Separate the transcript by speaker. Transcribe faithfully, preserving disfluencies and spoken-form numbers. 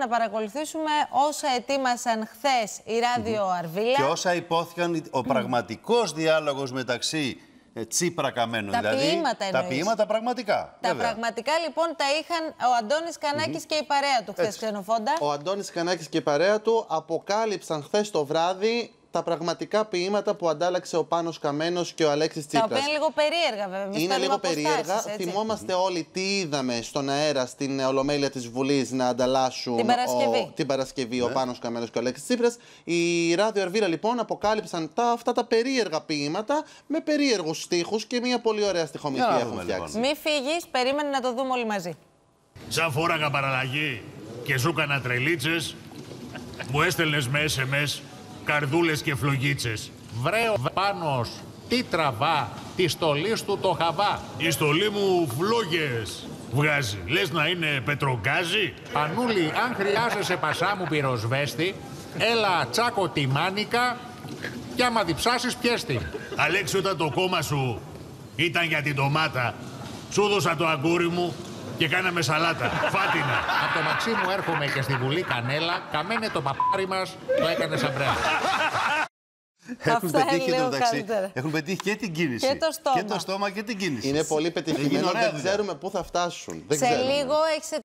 Speaker 1: να παρακολουθήσουμε όσα ετοίμασαν χθες η Ράδιο mm-hmm. Αρβίλα.
Speaker 2: Και όσα υπόθηκαν, ο πραγματικός διάλογος μεταξύ Τσίπρα Καμένου.
Speaker 1: Τα
Speaker 2: δηλαδή,
Speaker 1: ποίηματα εννοείς.
Speaker 2: Τα ποίηματα πραγματικά.
Speaker 1: Τα
Speaker 2: βέβαια.
Speaker 1: πραγματικά λοιπόν τα είχαν ο Αντώνης Κανάκης mm-hmm. και η παρέα του χθες, Ξενοφόντα.
Speaker 3: Ο Αντώνης Κανάκης και η παρέα του αποκάλυψαν χθες το βράδυ τα πραγματικά ποίηματα που αντάλλαξε ο Πάνος Καμένος και ο Αλέξης Τσίπρας.
Speaker 1: Τα οποία είναι λίγο περίεργα, βέβαια. Εμείς
Speaker 3: είναι λίγο περίεργα.
Speaker 1: Έτσι.
Speaker 3: Θυμόμαστε όλοι τι είδαμε στον αέρα στην Ολομέλεια της Βουλής να ανταλλάσσουν
Speaker 1: την Παρασκευή,
Speaker 3: ο, την Παρασκευή
Speaker 2: ναι.
Speaker 3: ο Πάνος Καμένος και ο Αλέξης Τσίπρας. Η Ράδιο Αρβίλα λοιπόν αποκάλυψαν τα, αυτά τα περίεργα ποίηματα με περίεργους στίχους και μια πολύ ωραία στιχομηθεία έχουν φτιάξει.
Speaker 1: Μη φύγεις, περίμενε να το δούμε όλοι μαζί.
Speaker 4: Σαν φόραγα παραλλαγή και ζούκανα τρελίτσες, μου έστελνες με ες εμ ες καρδούλες και φλογίτσες.
Speaker 5: Βρε ο Πάνος, τι τραβά, τη στολή του το χαβά.
Speaker 4: Η στολή μου φλόγες βγάζει. Λες να είναι πετρογκάζι.
Speaker 5: Πανούλη, αν χρειάζεσαι πασά μου πυροσβέστη, έλα τσάκο τη μάνικα και άμα διψάσεις πιέστη.
Speaker 4: Αλέξη, όταν το κόμμα σου ήταν για την ντομάτα, σου δώσα το αγκούρι μου και κάναμε σαλάτα. Φάτινα.
Speaker 5: Από το μαξί μου έρχομαι και στη Βουλή Κανέλα, καμένε το παπάρι μας, το έκανε σαν μπρέλα.
Speaker 2: Έχουν πετύχει, το μεταξύ, έχουν πετύχει και την κίνηση.
Speaker 1: Και το στόμα.
Speaker 2: Και το στόμα και την κίνηση.
Speaker 3: Είναι πολύ πετυχημένο. Δεν ξέρουμε πού θα φτάσουν. Δεν
Speaker 1: Σε
Speaker 3: ξέρουμε.
Speaker 1: λίγο έχεις